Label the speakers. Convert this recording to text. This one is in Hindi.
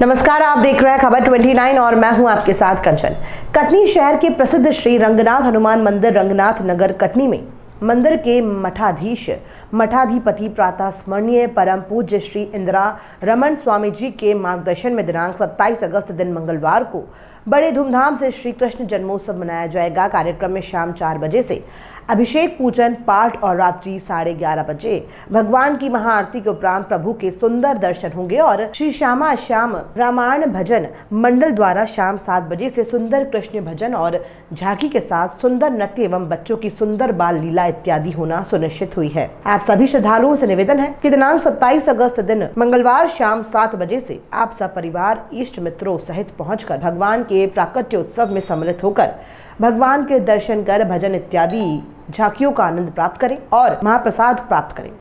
Speaker 1: नमस्कार, आप देख रहे हैं खबर 29 और मैं हूं आपके साथ कंचन। कटनी शहर के प्रसिद्ध श्री रंगनाथ हनुमान मंदिर रंगनाथ नगर कटनी में मंदिर के मठाधिपति प्रातः स्मरणीय परम पूज्य श्री इंदिरा रमन स्वामी जी के मार्गदर्शन में दिनांक 27 अगस्त दिन मंगलवार को बड़े धूमधाम से श्री कृष्ण जन्मोत्सव मनाया जाएगा। कार्यक्रम में शाम 4 बजे से अभिषेक, पूजन, पाठ और रात्रि 11:30 बजे भगवान की महाआरती के उपरांत प्रभु के सुंदर दर्शन होंगे और श्री श्यामा श्याम रामायण भजन मंडल द्वारा शाम 7 बजे से सुंदर कृष्ण भजन और झांकी के साथ सुंदर नृत्य एवं बच्चों की सुंदर बाल लीला इत्यादि होना सुनिश्चित हुई है। आप सभी श्रद्धालुओं से निवेदन है कि दिनांक 27 अगस्त दिन मंगलवार शाम 7 बजे से आप सब परिवार इष्ट मित्रों सहित पहुंचकर भगवान के प्राकट्य उत्सव में सम्मिलित होकर भगवान के दर्शन कर भजन इत्यादि झांकियों का आनंद प्राप्त करें और महाप्रसाद प्राप्त करें।